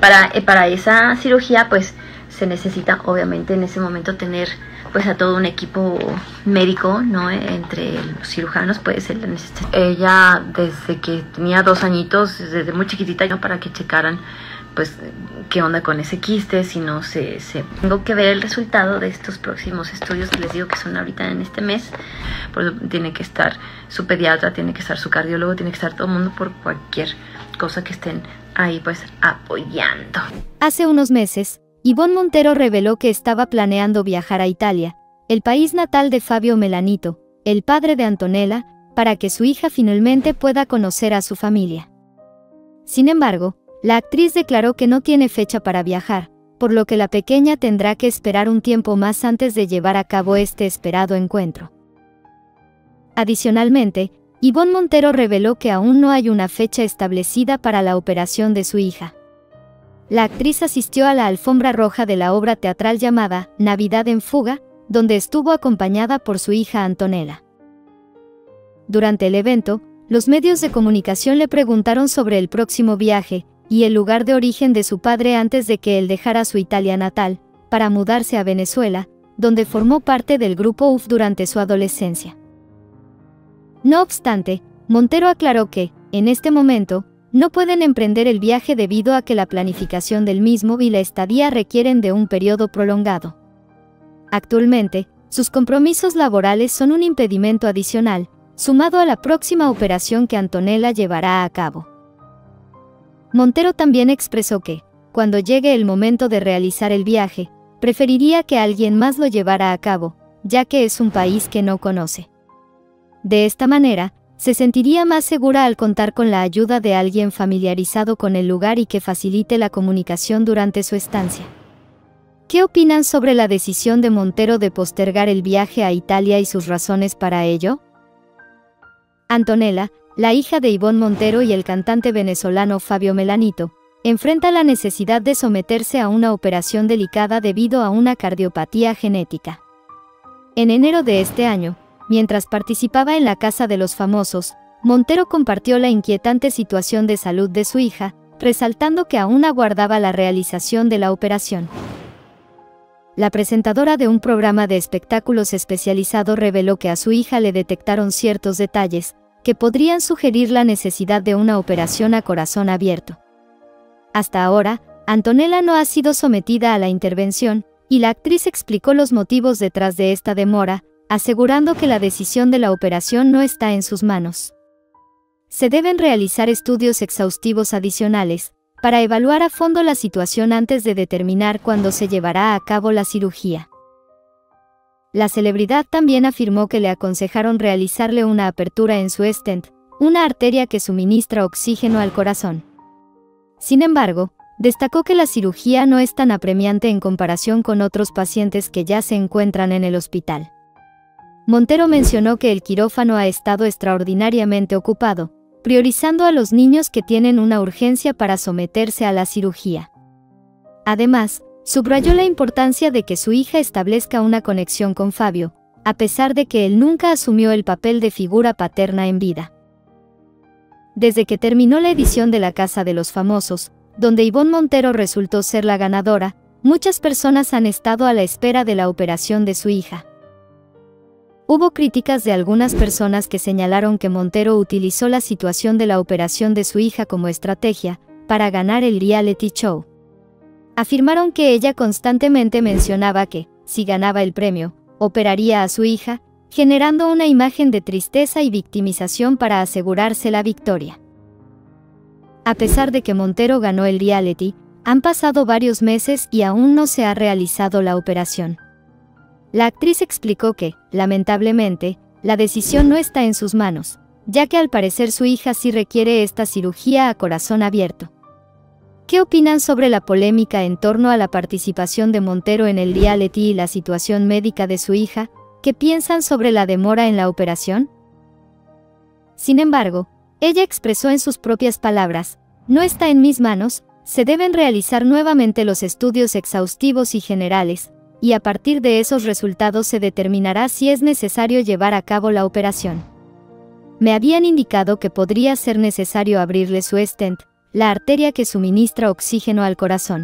para esa cirugía pues se necesita obviamente en ese momento tener pues a todo un equipo médico, ¿no? Entre los cirujanos pues ella desde que tenía 2 añitos, desde muy chiquitita, ¿no? Para que checaran pues qué onda con ese quiste, si no tengo que ver el resultado de estos próximos estudios que les digo que son ahorita en este mes. Por eso tiene que estar su pediatra, tiene que estar su cardiólogo, tiene que estar todo el mundo por cualquier cosa que estén ahí pues apoyando. Hace unos meses, Ivonne Montero reveló que estaba planeando viajar a Italia, el país natal de Fabio Melanito, el padre de Antonella, para que su hija finalmente pueda conocer a su familia. Sin embargo, la actriz declaró que no tiene fecha para viajar, por lo que la pequeña tendrá que esperar un tiempo más antes de llevar a cabo este esperado encuentro. Adicionalmente, Ivonne Montero reveló que aún no hay una fecha establecida para la operación de su hija. La actriz asistió a la alfombra roja de la obra teatral llamada Navidad en Fuga, donde estuvo acompañada por su hija Antonella. Durante el evento, los medios de comunicación le preguntaron sobre el próximo viaje y el lugar de origen de su padre antes de que él dejara su Italia natal, para mudarse a Venezuela, donde formó parte del grupo UF durante su adolescencia. No obstante, Montero aclaró que, en este momento, no pueden emprender el viaje debido a que la planificación del mismo y la estadía requieren de un periodo prolongado. Actualmente, sus compromisos laborales son un impedimento adicional, sumado a la próxima operación que Antonella llevará a cabo. Montero también expresó que, cuando llegue el momento de realizar el viaje, preferiría que alguien más lo llevara a cabo, ya que es un país que no conoce. De esta manera, se sentiría más segura al contar con la ayuda de alguien familiarizado con el lugar y que facilite la comunicación durante su estancia. ¿Qué opinan sobre la decisión de Montero de postergar el viaje a Italia y sus razones para ello? Antonella, la hija de Ivonne Montero y el cantante venezolano Fabio Melanito, enfrenta la necesidad de someterse a una operación delicada debido a una cardiopatía genética. En enero de este año, mientras participaba en la Casa de los Famosos, Montero compartió la inquietante situación de salud de su hija, resaltando que aún aguardaba la realización de la operación. La presentadora de un programa de espectáculos especializado reveló que a su hija le detectaron ciertos detalles que podrían sugerir la necesidad de una operación a corazón abierto. Hasta ahora, Antonella no ha sido sometida a la intervención, y la actriz explicó los motivos detrás de esta demora, asegurando que la decisión de la operación no está en sus manos. Se deben realizar estudios exhaustivos adicionales, para evaluar a fondo la situación antes de determinar cuándo se llevará a cabo la cirugía. La celebridad también afirmó que le aconsejaron realizarle una apertura en su stent, una arteria que suministra oxígeno al corazón. Sin embargo, destacó que la cirugía no es tan apremiante en comparación con otros pacientes que ya se encuentran en el hospital. Montero mencionó que el quirófano ha estado extraordinariamente ocupado, priorizando a los niños que tienen una urgencia para someterse a la cirugía. Además, subrayó la importancia de que su hija establezca una conexión con Fabio, a pesar de que él nunca asumió el papel de figura paterna en vida. Desde que terminó la edición de La Casa de los Famosos, donde Ivonne Montero resultó ser la ganadora, muchas personas han estado a la espera de la operación de su hija. Hubo críticas de algunas personas que señalaron que Montero utilizó la situación de la operación de su hija como estrategia para ganar el reality show. Afirmaron que ella constantemente mencionaba que, si ganaba el premio, operaría a su hija, generando una imagen de tristeza y victimización para asegurarse la victoria. A pesar de que Montero ganó el reality, han pasado varios meses y aún no se ha realizado la operación. La actriz explicó que, lamentablemente, la decisión no está en sus manos, ya que al parecer su hija sí requiere esta cirugía a corazón abierto. ¿Qué opinan sobre la polémica en torno a la participación de Montero en el reality y la situación médica de su hija? ¿Qué piensan sobre la demora en la operación? Sin embargo, ella expresó en sus propias palabras: "No está en mis manos, se deben realizar nuevamente los estudios exhaustivos y generales, y a partir de esos resultados se determinará si es necesario llevar a cabo la operación. Me habían indicado que podría ser necesario abrirle su stent, la arteria que suministra oxígeno al corazón.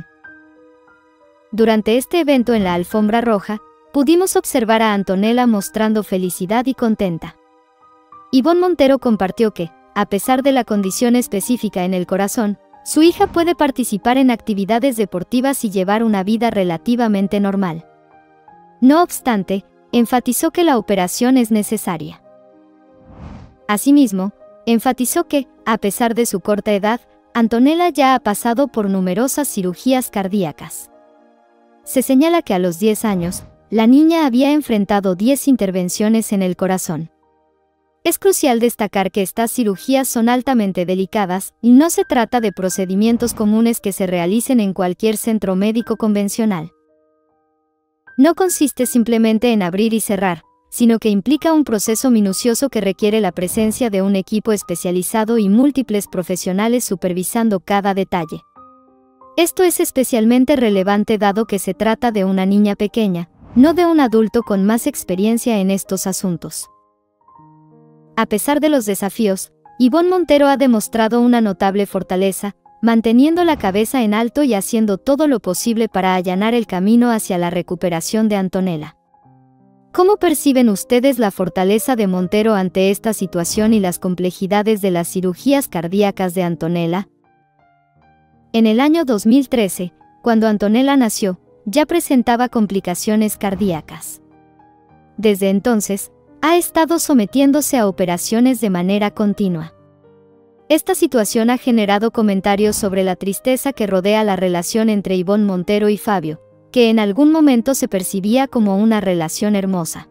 Durante este evento en la alfombra roja, pudimos observar a Antonella mostrando felicidad y contenta. Ivonne Montero compartió que, a pesar de la condición específica en el corazón, su hija puede participar en actividades deportivas y llevar una vida relativamente normal. No obstante, enfatizó que la operación es necesaria. Asimismo, enfatizó que, a pesar de su corta edad, Antonella ya ha pasado por numerosas cirugías cardíacas. Se señala que a los 10 años, la niña había enfrentado 10 intervenciones en el corazón. Es crucial destacar que estas cirugías son altamente delicadas y no se trata de procedimientos comunes que se realicen en cualquier centro médico convencional. No consiste simplemente en abrir y cerrar, sino que implica un proceso minucioso que requiere la presencia de un equipo especializado y múltiples profesionales supervisando cada detalle. Esto es especialmente relevante dado que se trata de una niña pequeña, no de un adulto con más experiencia en estos asuntos. A pesar de los desafíos, Ivonne Montero ha demostrado una notable fortaleza, manteniendo la cabeza en alto y haciendo todo lo posible para allanar el camino hacia la recuperación de Antonella. ¿Cómo perciben ustedes la fortaleza de Montero ante esta situación y las complejidades de las cirugías cardíacas de Antonella? En el año 2013, cuando Antonella nació, ya presentaba complicaciones cardíacas. Desde entonces, ha estado sometiéndose a operaciones de manera continua. Esta situación ha generado comentarios sobre la tristeza que rodea la relación entre Ivonne Montero y Fabio, que en algún momento se percibía como una relación hermosa.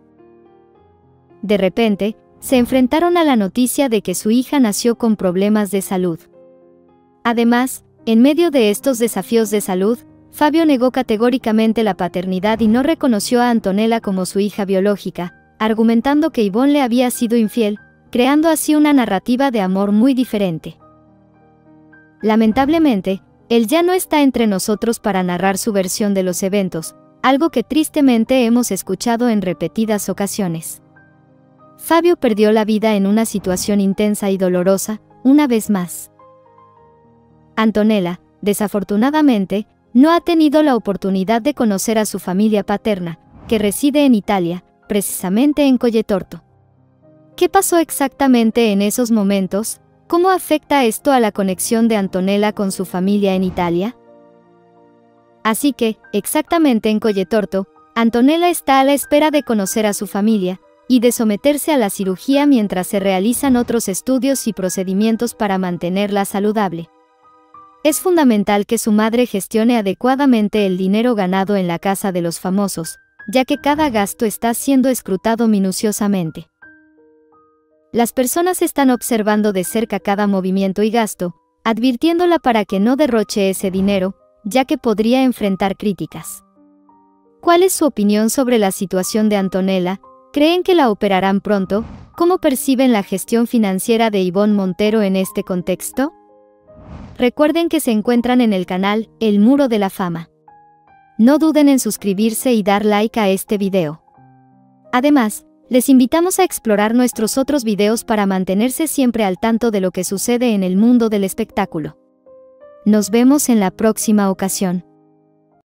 De repente, se enfrentaron a la noticia de que su hija nació con problemas de salud. Además, en medio de estos desafíos de salud, Fabio negó categóricamente la paternidad y no reconoció a Antonella como su hija biológica, argumentando que Ivonne le había sido infiel, creando así una narrativa de amor muy diferente. Lamentablemente, él ya no está entre nosotros para narrar su versión de los eventos, algo que tristemente hemos escuchado en repetidas ocasiones. Fabio perdió la vida en una situación intensa y dolorosa, una vez más. Antonella, desafortunadamente, no ha tenido la oportunidad de conocer a su familia paterna, que reside en Italia, precisamente en Colletorto. ¿Qué pasó exactamente en esos momentos? ¿Cómo afecta esto a la conexión de Antonella con su familia en Italia? Así que, exactamente en Colletorto, Antonella está a la espera de conocer a su familia y de someterse a la cirugía mientras se realizan otros estudios y procedimientos para mantenerla saludable. Es fundamental que su madre gestione adecuadamente el dinero ganado en la casa de los famosos, ya que cada gasto está siendo escrutado minuciosamente. Las personas están observando de cerca cada movimiento y gasto, advirtiéndola para que no derroche ese dinero, ya que podría enfrentar críticas. ¿Cuál es su opinión sobre la situación de Antonella? ¿Creen que la operarán pronto? ¿Cómo perciben la gestión financiera de Ivonne Montero en este contexto? Recuerden que se encuentran en el canal El Muro de la Fama. No duden en suscribirse y dar like a este video. Además, les invitamos a explorar nuestros otros videos para mantenerse siempre al tanto de lo que sucede en el mundo del espectáculo. Nos vemos en la próxima ocasión.